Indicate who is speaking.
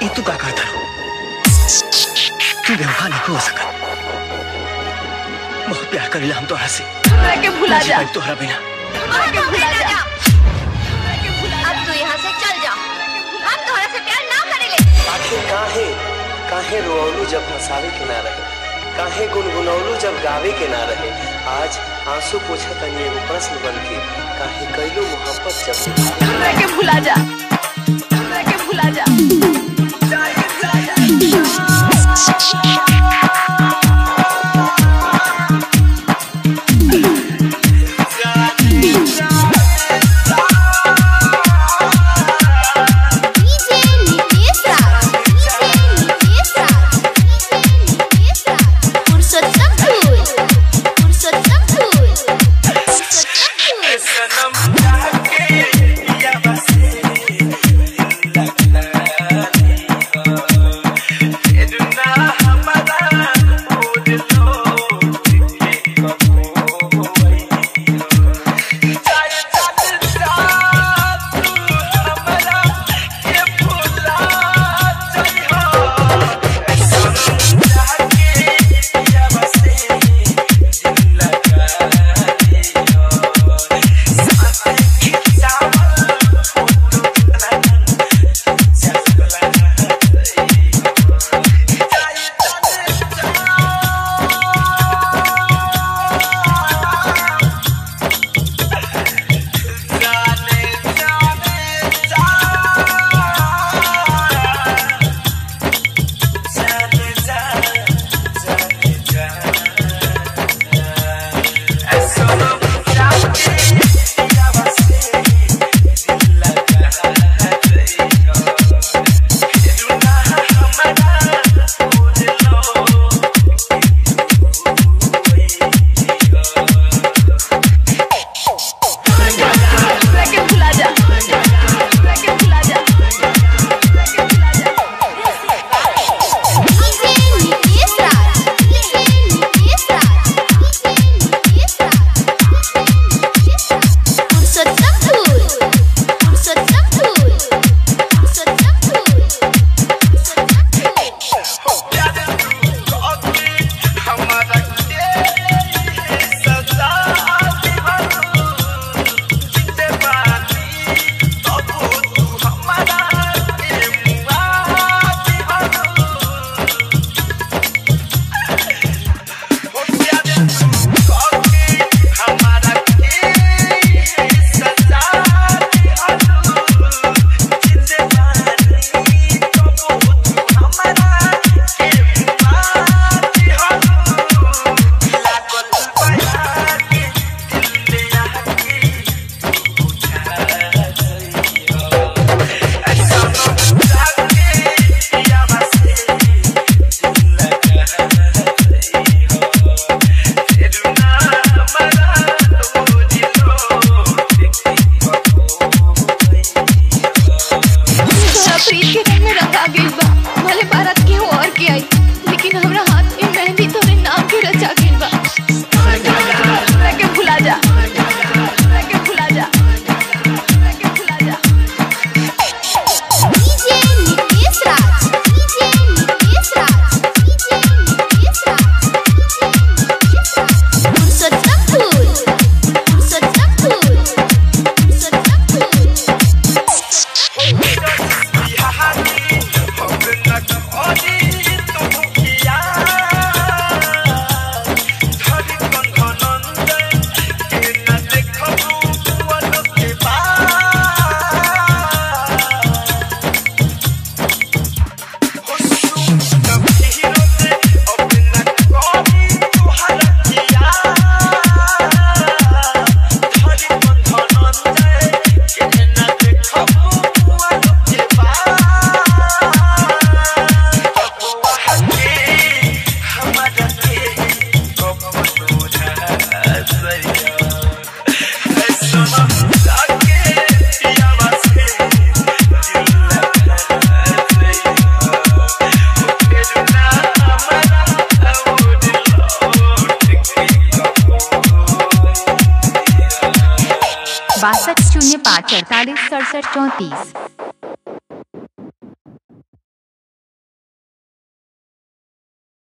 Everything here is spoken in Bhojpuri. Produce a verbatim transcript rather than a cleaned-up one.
Speaker 1: ये तू का करता रो? तू बेवफा नहीं हो सकत। बहुत प्यार करेला हम तोहरा से।
Speaker 2: हमरा के भुला जा।
Speaker 1: तोहरा बिना
Speaker 2: हमरा के भुला जा। अब तू यहाँ से चल जा। हम तोहरा से प्यार ना करेले।
Speaker 3: आखिर काहे काहे रोअलू जब हंसावे के ना रहे, काहे गुनगुनौलू जब गावे के ना रहे। आज आंसू पोछा तनी एगो प्रश्न बन के, काहे कैलू मोहब्बत जब।
Speaker 2: हमरा के भुला जा। हमरा के भुला जा।
Speaker 4: बासठ शून्य पाँच अड़तालीस सड़सठ चौंतीस।